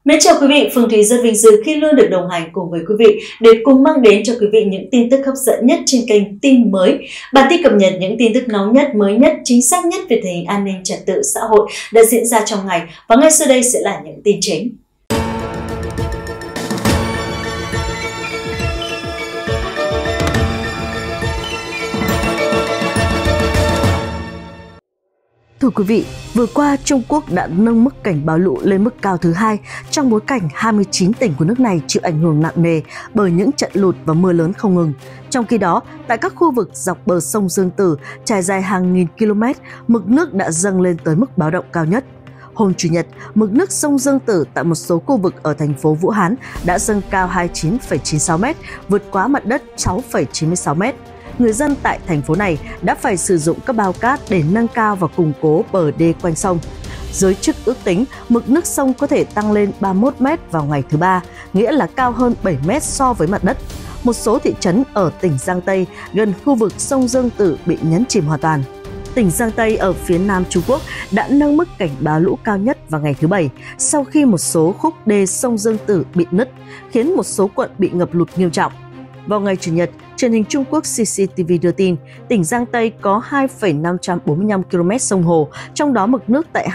Mến chào quý vị, Phương Thúy rất vinh dự khi luôn được đồng hành cùng với quý vị để cùng mang đến cho quý vị những tin tức hấp dẫn nhất trên kênh Tin Mới. Bản tin cập nhật những tin tức nóng nhất, mới nhất, chính xác nhất về tình hình an ninh trật tự xã hội đã diễn ra trong ngày. Và ngay sau đây sẽ là những tin chính. Thưa quý vị, vừa qua Trung Quốc đã nâng mức cảnh báo lũ lên mức cao thứ hai trong bối cảnh 29 tỉnh của nước này chịu ảnh hưởng nặng nề bởi những trận lụt và mưa lớn không ngừng. Trong khi đó, tại các khu vực dọc bờ sông Dương Tử trải dài hàng nghìn km, mực nước đã dâng lên tới mức báo động cao nhất. Hôm Chủ nhật, mực nước sông Dương Tử tại một số khu vực ở thành phố Vũ Hán đã dâng cao 29,96 m, vượt quá mặt đất 6,96 m. Người dân tại thành phố này đã phải sử dụng các bao cát để nâng cao và củng cố bờ đê quanh sông. Giới chức ước tính mực nước sông có thể tăng lên 31 m vào ngày thứ Ba, nghĩa là cao hơn 7 m so với mặt đất. Một số thị trấn ở tỉnh Giang Tây gần khu vực sông Dương Tử bị nhấn chìm hoàn toàn. Tỉnh Giang Tây ở phía nam Trung Quốc đã nâng mức cảnh báo lũ cao nhất vào ngày thứ Bảy sau khi một số khúc đê sông Dương Tử bị nứt, khiến một số quận bị ngập lụt nghiêm trọng. Vào ngày Chủ nhật, truyền hình Trung Quốc CCTV đưa tin, tỉnh Giang Tây có 2,545 km sông hồ, trong đó mực nước tại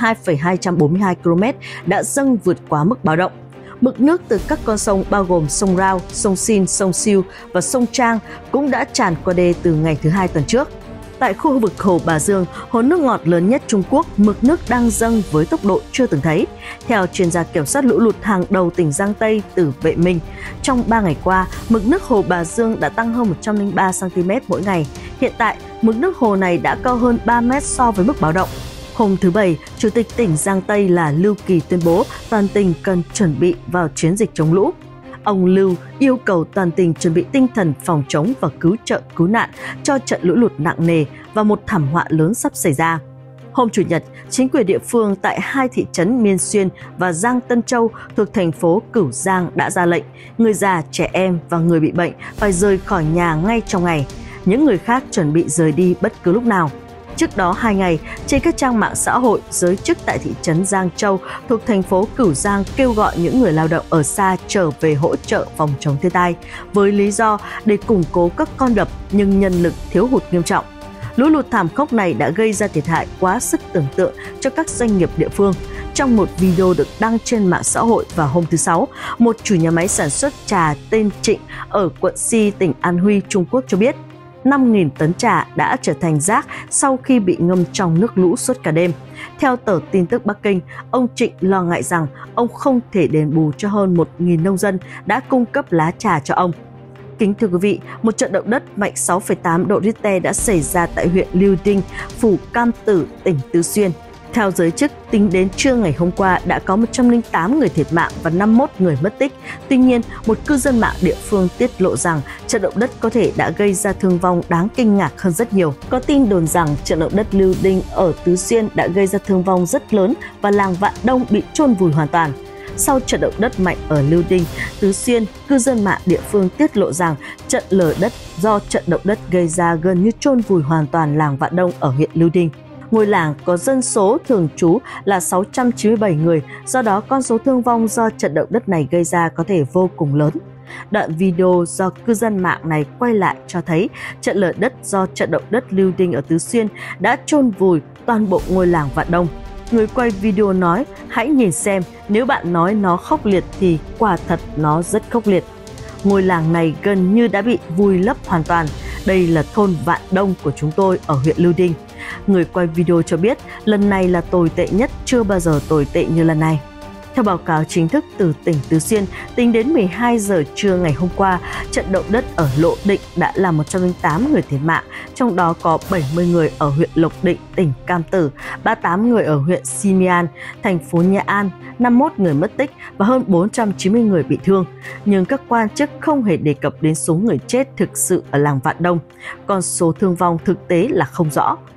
2,242 km đã dâng vượt quá mức báo động. Mực nước từ các con sông bao gồm sông Rao, sông Sin, sông Siu và sông Trang cũng đã tràn qua đê từ ngày thứ Hai tuần trước. Tại khu vực Hồ Bà Dương, hồ nước ngọt lớn nhất Trung Quốc, mực nước đang dâng với tốc độ chưa từng thấy. Theo chuyên gia kiểm soát lũ lụt hàng đầu tỉnh Giang Tây Tử Vệ Minh, trong 3 ngày qua, mực nước Hồ Bà Dương đã tăng hơn 103 cm mỗi ngày. Hiện tại, mực nước hồ này đã cao hơn 3 m so với mức báo động. Hôm thứ Bảy, Chủ tịch tỉnh Giang Tây là Lưu Kỳ tuyên bố toàn tỉnh cần chuẩn bị vào chiến dịch chống lũ. Ông Lưu yêu cầu toàn tỉnh chuẩn bị tinh thần phòng chống và cứu trợ cứu nạn cho trận lũ lụt nặng nề và một thảm họa lớn sắp xảy ra. Hôm Chủ nhật, chính quyền địa phương tại hai thị trấn Miên Xuyên và Giang Tân Châu thuộc thành phố Cửu Giang đã ra lệnh người già, trẻ em và người bị bệnh phải rời khỏi nhà ngay trong ngày. Những người khác chuẩn bị rời đi bất cứ lúc nào. Trước đó 2 ngày, trên các trang mạng xã hội, giới chức tại thị trấn Giang Châu thuộc thành phố Cửu Giang kêu gọi những người lao động ở xa trở về hỗ trợ phòng chống thiên tai, với lý do để củng cố các con đập nhưng nhân lực thiếu hụt nghiêm trọng. Lũ lụt thảm khốc này đã gây ra thiệt hại quá sức tưởng tượng cho các doanh nghiệp địa phương. Trong một video được đăng trên mạng xã hội vào hôm thứ Sáu, một chủ nhà máy sản xuất trà tên Trịnh ở quận Si, tỉnh An Huy, Trung Quốc cho biết, 5.000 tấn trà đã trở thành rác sau khi bị ngâm trong nước lũ suốt cả đêm. Theo tờ tin tức Bắc Kinh, ông Trịnh lo ngại rằng ông không thể đền bù cho hơn 1.000 nông dân đã cung cấp lá trà cho ông. Kính thưa quý vị, một trận động đất mạnh 6,8 độ Richter đã xảy ra tại huyện Liêu Đinh, phủ Cam Tử, tỉnh Tứ Xuyên. Theo giới chức, tính đến trưa ngày hôm qua đã có 108 người thiệt mạng và 51 người mất tích. Tuy nhiên, một cư dân mạng địa phương tiết lộ rằng trận động đất có thể đã gây ra thương vong đáng kinh ngạc hơn rất nhiều. Có tin đồn rằng trận động đất Liêu Đinh ở Tứ Xuyên đã gây ra thương vong rất lớn và làng Vạn Đông bị chôn vùi hoàn toàn. Sau trận động đất mạnh ở Liêu Đinh, Tứ Xuyên, cư dân mạng địa phương tiết lộ rằng trận lở đất do trận động đất gây ra gần như chôn vùi hoàn toàn làng Vạn Đông ở huyện Liêu Đinh. Ngôi làng có dân số thường trú là 697 người, do đó con số thương vong do trận động đất này gây ra có thể vô cùng lớn. Đoạn video do cư dân mạng này quay lại cho thấy trận lở đất do trận động đất Liêu Đinh ở Tứ Xuyên đã chôn vùi toàn bộ ngôi làng Vạn Đông. Người quay video nói, hãy nhìn xem, nếu bạn nói nó khốc liệt thì quả thật nó rất khốc liệt. Ngôi làng này gần như đã bị vùi lấp hoàn toàn. Đây là thôn Vạn Đông của chúng tôi ở huyện Liêu Đinh. Người quay video cho biết lần này là tồi tệ nhất, chưa bao giờ tồi tệ như lần này. Theo báo cáo chính thức từ tỉnh Tứ Xuyên, tính đến 12 giờ trưa ngày hôm qua, trận động đất ở Lộ Định đã làm 108 người thiệt mạng, trong đó có 70 người ở huyện Lộc Định, tỉnh Cam Tử, 38 người ở huyện Simian, thành phố Nha An, 51 người mất tích và hơn 490 người bị thương. Nhưng các quan chức không hề đề cập đến số người chết thực sự ở làng Vạn Đông. Con số thương vong thực tế là không rõ.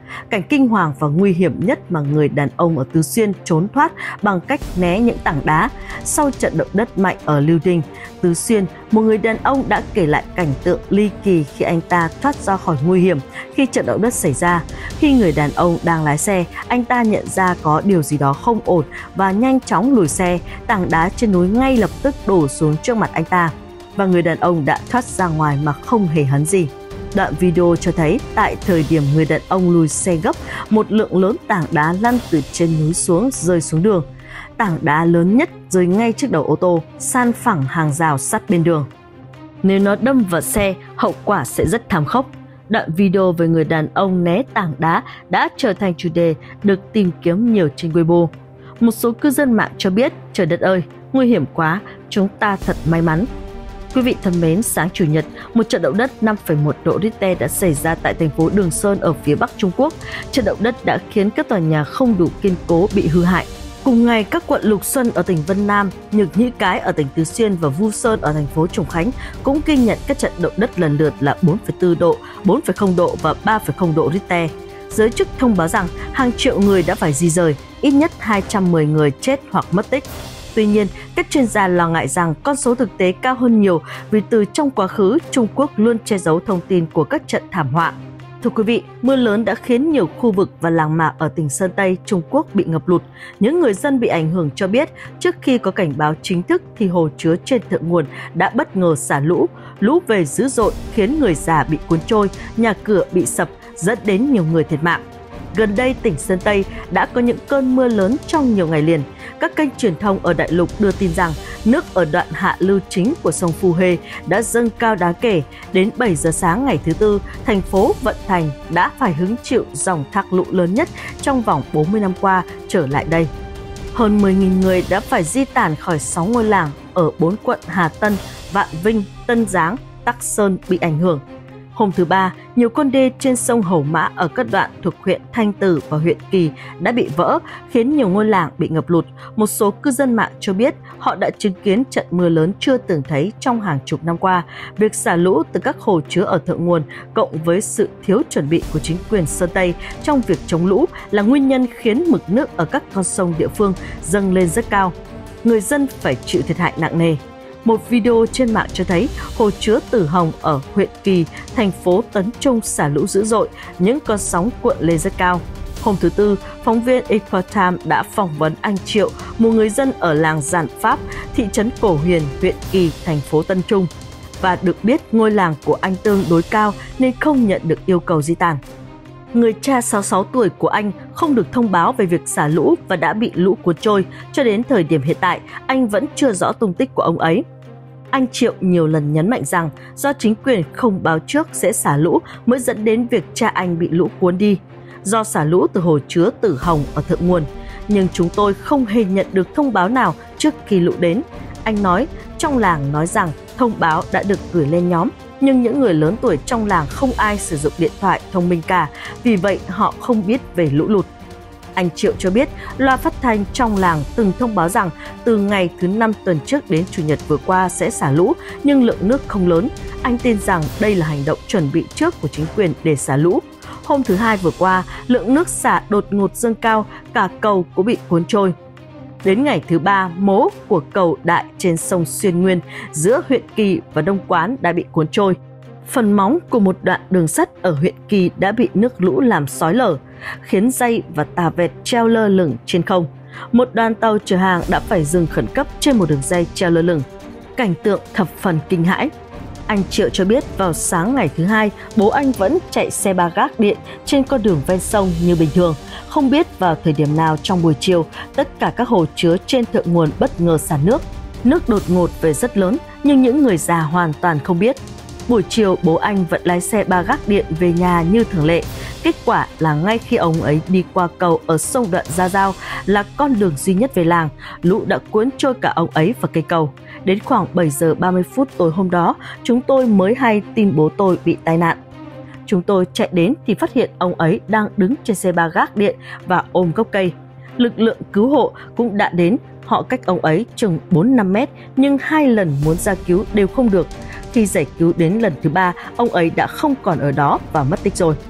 Cảnh kinh hoàng và nguy hiểm nhất mà người đàn ông ở Tứ Xuyên trốn thoát bằng cách né những tảng đá. Sau trận động đất mạnh ở Lưu Đinh, Tứ Xuyên, một người đàn ông đã kể lại cảnh tượng ly kỳ khi anh ta thoát ra khỏi nguy hiểm khi trận động đất xảy ra. Khi người đàn ông đang lái xe, anh ta nhận ra có điều gì đó không ổn và nhanh chóng lùi xe. Tảng đá trên núi ngay lập tức đổ xuống trước mặt anh ta và người đàn ông đã thoát ra ngoài mà không hề hấn gì. Đoạn video cho thấy tại thời điểm người đàn ông lùi xe gấp, một lượng lớn tảng đá lăn từ trên núi xuống rơi xuống đường. Tảng đá lớn nhất rơi ngay trước đầu ô tô, san phẳng hàng rào sắt bên đường. Nếu nó đâm vào xe, hậu quả sẽ rất thảm khốc. Đoạn video về người đàn ông né tảng đá đã trở thành chủ đề được tìm kiếm nhiều trên Weibo. Một số cư dân mạng cho biết, trời đất ơi, nguy hiểm quá, chúng ta thật may mắn. Quý vị thân mến, sáng Chủ nhật, một trận động đất 5,1 độ Richter đã xảy ra tại thành phố Đường Sơn ở phía Bắc Trung Quốc. Trận động đất đã khiến các tòa nhà không đủ kiên cố bị hư hại. Cùng ngày, các quận Lục Xuân ở tỉnh Vân Nam, Nhật Nhĩ Cái ở tỉnh Tứ Xuyên và Vu Sơn ở thành phố Trùng Khánh cũng ghi nhận các trận động đất lần lượt là 4,4 độ, 4,0 độ và 3,0 độ Richter. Giới chức thông báo rằng hàng triệu người đã phải di rời, ít nhất 210 người chết hoặc mất tích. Tuy nhiên, các chuyên gia lo ngại rằng con số thực tế cao hơn nhiều vì từ trong quá khứ, Trung Quốc luôn che giấu thông tin của các trận thảm họa. Thưa quý vị, mưa lớn đã khiến nhiều khu vực và làng mạc ở tỉnh Sơn Tây, Trung Quốc bị ngập lụt. Những người dân bị ảnh hưởng cho biết, trước khi có cảnh báo chính thức thì hồ chứa trên thượng nguồn đã bất ngờ xả lũ. Lũ về dữ dội khiến người già bị cuốn trôi, nhà cửa bị sập, dẫn đến nhiều người thiệt mạng. Gần đây, tỉnh Sơn Tây đã có những cơn mưa lớn trong nhiều ngày liền. Các kênh truyền thông ở đại lục đưa tin rằng nước ở đoạn hạ lưu chính của sông Phu Hê đã dâng cao đáng kể. Đến 7 giờ sáng ngày thứ Tư, thành phố Vận Thành đã phải hứng chịu dòng thác lũ lớn nhất trong vòng 40 năm qua trở lại đây. Hơn 10.000 người đã phải di tản khỏi 6 ngôi làng ở 4 quận Hà Tân, Vạn Vinh, Tân Giáng, Tắc Sơn bị ảnh hưởng. Hôm thứ Ba, nhiều con đê trên sông Hầu Mã ở các đoạn thuộc huyện Thanh Từ và huyện Kỳ đã bị vỡ, khiến nhiều ngôi làng bị ngập lụt. Một số cư dân mạng cho biết họ đã chứng kiến trận mưa lớn chưa từng thấy trong hàng chục năm qua. Việc xả lũ từ các hồ chứa ở thượng nguồn cộng với sự thiếu chuẩn bị của chính quyền Sơn Tây trong việc chống lũ là nguyên nhân khiến mực nước ở các con sông địa phương dâng lên rất cao. Người dân phải chịu thiệt hại nặng nề. Một video trên mạng cho thấy hồ chứa Tử Hồng ở huyện Kỳ, thành phố Tấn Trung xả lũ dữ dội, những con sóng cuộn lên rất cao. Hôm thứ Tư, phóng viên Epoch Times đã phỏng vấn anh Triệu, một người dân ở làng Giản Pháp, thị trấn Cổ Huyền, huyện Kỳ, thành phố Tân Trung. Và được biết ngôi làng của anh tương đối cao nên không nhận được yêu cầu di tản. Người cha 66 tuổi của anh không được thông báo về việc xả lũ và đã bị lũ cuốn trôi. Cho đến thời điểm hiện tại, anh vẫn chưa rõ tung tích của ông ấy. Anh Triệu nhiều lần nhấn mạnh rằng do chính quyền không báo trước sẽ xả lũ mới dẫn đến việc cha anh bị lũ cuốn đi. Do xả lũ từ hồ chứa Tử Hồng ở thượng nguồn, nhưng chúng tôi không hề nhận được thông báo nào trước khi lũ đến. Anh nói, trong làng nói rằng thông báo đã được gửi lên nhóm, nhưng những người lớn tuổi trong làng không ai sử dụng điện thoại thông minh cả, vì vậy họ không biết về lũ lụt. Anh Triệu cho biết, loa phát thanh trong làng từng thông báo rằng từ ngày thứ 5 tuần trước đến Chủ nhật vừa qua sẽ xả lũ, nhưng lượng nước không lớn. Anh tin rằng đây là hành động chuẩn bị trước của chính quyền để xả lũ. Hôm thứ Hai vừa qua, lượng nước xả đột ngột dâng cao, cả cầu cũng bị cuốn trôi. Đến ngày thứ Ba, mố của cầu đại trên sông Xuyên Nguyên giữa huyện Kỳ và Đông Quán đã bị cuốn trôi. Phần móng của một đoạn đường sắt ở huyện Kỳ đã bị nước lũ làm xói lở, khiến dây và tà vẹt treo lơ lửng trên không. Một đoàn tàu chở hàng đã phải dừng khẩn cấp trên một đường dây treo lơ lửng. Cảnh tượng thập phần kinh hãi. Anh Triệu cho biết vào sáng ngày thứ Hai, bố anh vẫn chạy xe ba gác điện trên con đường ven sông như bình thường. Không biết vào thời điểm nào trong buổi chiều, tất cả các hồ chứa trên thượng nguồn bất ngờ xả nước. Nước đột ngột về rất lớn, nhưng những người già hoàn toàn không biết. Buổi chiều, bố anh vẫn lái xe ba gác điện về nhà như thường lệ. Kết quả là ngay khi ông ấy đi qua cầu ở sông Đoạn Gia Giao là con đường duy nhất về làng, lũ đã cuốn trôi cả ông ấy và cây cầu. Đến khoảng 7 giờ 30 phút tối hôm đó, chúng tôi mới hay tin bố tôi bị tai nạn. Chúng tôi chạy đến thì phát hiện ông ấy đang đứng trên xe ba gác điện và ôm gốc cây. Lực lượng cứu hộ cũng đã đến, họ cách ông ấy chừng 4-5 mét nhưng 2 lần muốn ra cứu đều không được. Khi giải cứu đến lần thứ 3, ông ấy đã không còn ở đó và mất tích rồi.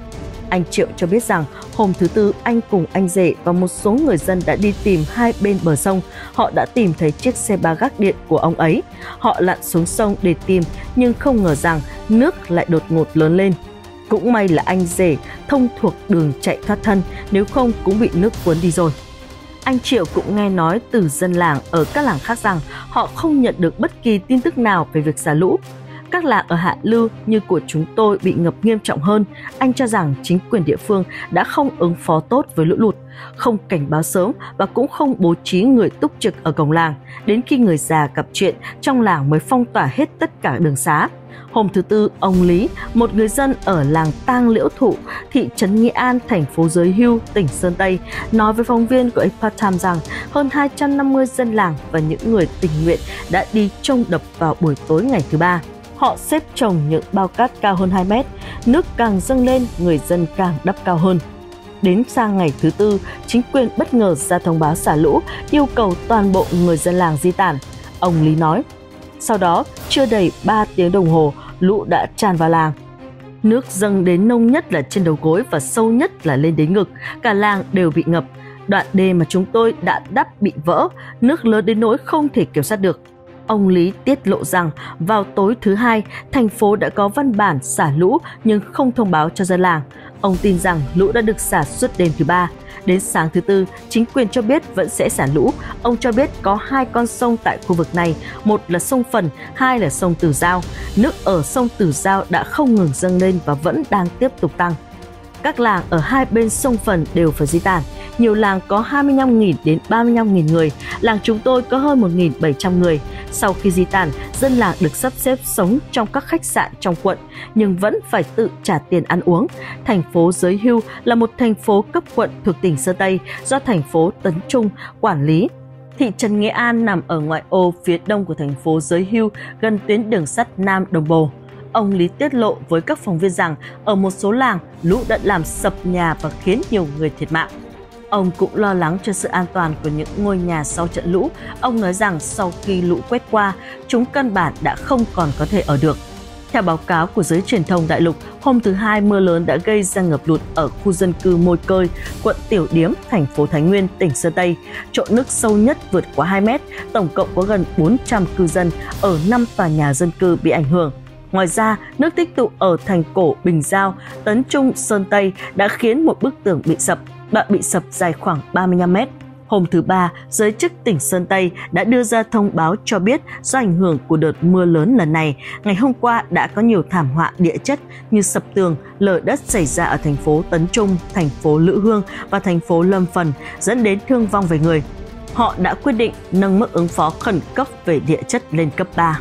Anh Triệu cho biết rằng hôm thứ Tư anh cùng anh rể và một số người dân đã đi tìm hai bên bờ sông. Họ đã tìm thấy chiếc xe ba gác điện của ông ấy. Họ lặn xuống sông để tìm nhưng không ngờ rằng nước lại đột ngột lớn lên. Cũng may là anh rể thông thuộc đường chạy thoát thân, nếu không cũng bị nước cuốn đi rồi. Anh Triệu cũng nghe nói từ dân làng ở các làng khác rằng họ không nhận được bất kỳ tin tức nào về việc xả lũ. Các làng ở hạ lưu như của chúng tôi bị ngập nghiêm trọng hơn. Anh cho rằng chính quyền địa phương đã không ứng phó tốt với lũ lụt, không cảnh báo sớm và cũng không bố trí người túc trực ở cổng làng. Đến khi người già gặp chuyện, trong làng mới phong tỏa hết tất cả đường xá. Hôm thứ Tư, ông Lý, một người dân ở làng Tang Liễu Thụ, thị trấn Nghĩa An, thành phố Giới Hưu, tỉnh Sơn Tây, nói với phóng viên của Epoch Times rằng hơn 250 dân làng và những người tình nguyện đã đi trông đập vào buổi tối ngày thứ Ba. Họ xếp chồng những bao cát cao hơn 2 mét, nước càng dâng lên, người dân càng đắp cao hơn. Đến sang ngày thứ Tư, chính quyền bất ngờ ra thông báo xả lũ, yêu cầu toàn bộ người dân làng di tản. Ông Lý nói, sau đó, chưa đầy 3 tiếng đồng hồ, lũ đã tràn vào làng. Nước dâng đến nông nhất là trên đầu gối và sâu nhất là lên đến ngực, cả làng đều bị ngập. Đoạn đê mà chúng tôi đã đắp bị vỡ, nước lớn đến nỗi không thể kiểm soát được. Ông Lý tiết lộ rằng vào tối thứ Hai, thành phố đã có văn bản xả lũ nhưng không thông báo cho dân làng. Ông tin rằng lũ đã được xả suốt đêm thứ Ba. Đến sáng thứ Tư, chính quyền cho biết vẫn sẽ xả lũ. Ông cho biết có 2 con sông tại khu vực này, một là sông Phần, 2 là sông Tử Giao. Nước ở sông Tử Giao đã không ngừng dâng lên và vẫn đang tiếp tục tăng. Các làng ở hai bên sông Phần đều phải di tản. Nhiều làng có 25.000 đến 35.000 người, làng chúng tôi có hơn 1.700 người. Sau khi di tản, dân làng được sắp xếp sống trong các khách sạn trong quận, nhưng vẫn phải tự trả tiền ăn uống. Thành phố Giới Hưu là một thành phố cấp quận thuộc tỉnh Sơn Tây do thành phố Tấn Trung quản lý. Thị trấn Nghĩa An nằm ở ngoại ô phía đông của thành phố Giới Hưu, gần tuyến đường sắt Nam Đồng Bồ. Ông Lý tiết lộ với các phóng viên rằng ở một số làng, lũ đã làm sập nhà và khiến nhiều người thiệt mạng. Ông cũng lo lắng cho sự an toàn của những ngôi nhà sau trận lũ. Ông nói rằng sau khi lũ quét qua, chúng căn bản đã không còn có thể ở được. Theo báo cáo của giới truyền thông đại lục, hôm thứ Hai mưa lớn đã gây ra ngập lụt ở khu dân cư Môi Cơi, quận Tiểu Điếm, thành phố Thái Nguyên, tỉnh Sơn Tây. Chỗ nước sâu nhất vượt quá 2 mét, tổng cộng có gần 400 cư dân ở 5 tòa nhà dân cư bị ảnh hưởng. Ngoài ra, nước tích tụ ở thành Cổ, Bình Giao, Tấn Trung, Sơn Tây đã khiến một bức tường bị sập. Đoạn bị sập dài khoảng 35 mét. Hôm thứ Ba, giới chức tỉnh Sơn Tây đã đưa ra thông báo cho biết do ảnh hưởng của đợt mưa lớn lần này, ngày hôm qua đã có nhiều thảm họa địa chất như sập tường, lở đất xảy ra ở thành phố Tấn Trung, thành phố Lữ Hương và thành phố Lâm Phần, dẫn đến thương vong về người. Họ đã quyết định nâng mức ứng phó khẩn cấp về địa chất lên cấp 3.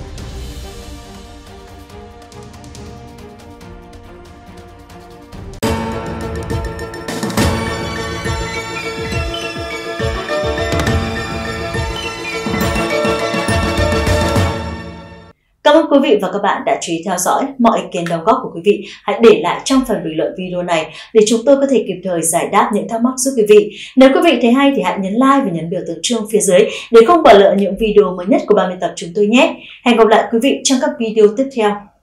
Cảm ơn quý vị và các bạn đã chú ý theo dõi. Mọi ý kiến đóng góp của quý vị hãy để lại trong phần bình luận video này để chúng tôi có thể kịp thời giải đáp những thắc mắc giúp quý vị. Nếu quý vị thấy hay thì hãy nhấn like và nhấn biểu tượng chuông phía dưới để không bỏ lỡ những video mới nhất của ban biên tập chúng tôi nhé. Hẹn gặp lại quý vị trong các video tiếp theo.